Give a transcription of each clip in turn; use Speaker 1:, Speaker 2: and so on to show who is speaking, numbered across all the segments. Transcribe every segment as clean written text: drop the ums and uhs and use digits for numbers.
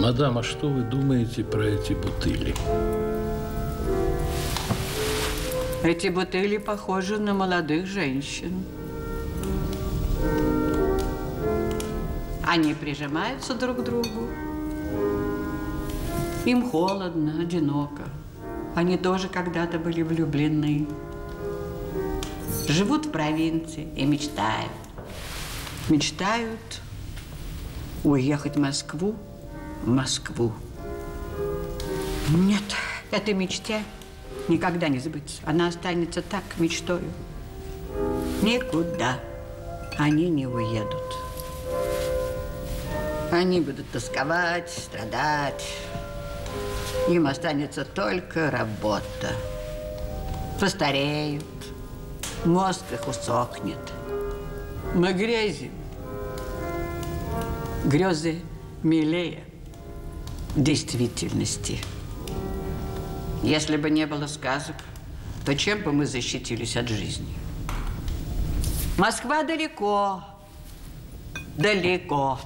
Speaker 1: Мадам, а что вы думаете про эти бутыли?
Speaker 2: Эти бутыли похожи на молодых женщин. Они прижимаются друг к другу. Им холодно, одиноко. Они тоже когда-то были влюблены. Живут в провинции и мечтают. Мечтают уехать в Москву. Нет, этой мечте никогда не сбыться. Она останется так мечтою. Никуда они не уедут. Они будут тосковать, страдать. Им останется только работа. Постареют, мозг их усохнет. Мы грезим. Грезы милее действительности. Если бы не было сказок, то чем бы мы защитились от жизни? Москва далеко, далеко.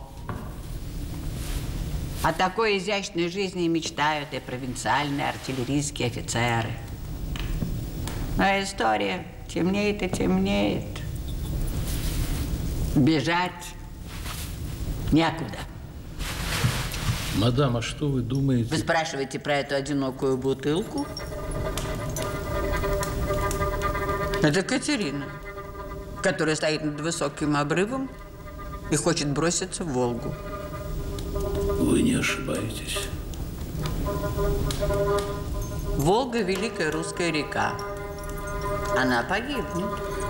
Speaker 2: О такой изящной жизни мечтают и провинциальные артиллерийские офицеры. Но история темнеет и темнеет. Бежать некуда.
Speaker 1: Мадам, а что вы думаете?
Speaker 2: Вы спрашиваете про эту одинокую бутылку? Это Катерина, которая стоит над высоким обрывом и хочет броситься в Волгу.
Speaker 1: Вы не ошибаетесь.
Speaker 2: Волга – великая русская река. Она погибнет.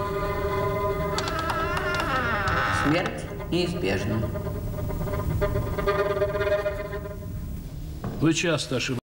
Speaker 2: Смерть неизбежна.
Speaker 1: Вы часто ошибаетесь.